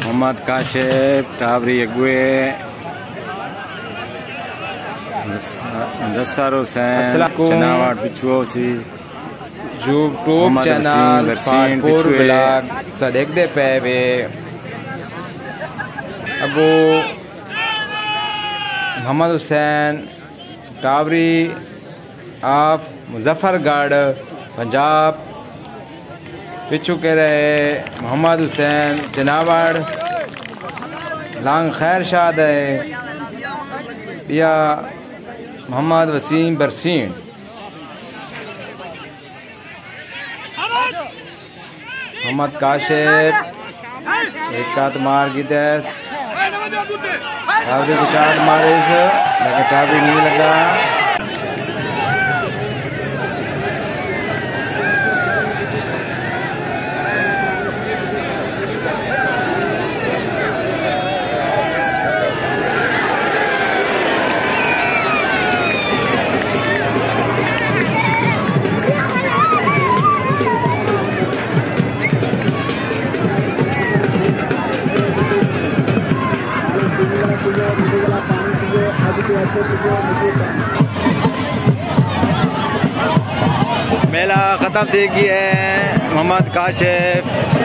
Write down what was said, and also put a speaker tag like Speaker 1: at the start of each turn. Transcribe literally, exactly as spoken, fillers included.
Speaker 1: मोहम्मद काशिफ टावरी अगुए दस्सार हुसैन चनावाड़ पिछुओ सी
Speaker 2: यूट्यूब चैनल फाटपुर ब्लॉग सड़क दे पे वे अबू मोहम्मद हुसैन टावरी ऑफ मुजफ्फरगढ़ पंजाब पिछू के रहे मोहम्मद हुसैन चनावाड़ लांग खैर शाद है या मोहम्मद वसीम बरसीन मोहम्मद काशिफ एक कात मार की दस टावरी को चाट मारे से लेकिन टावरी नहीं लगा।
Speaker 1: मेला ख़त्म थी गई है। मोहम्मद काशिफ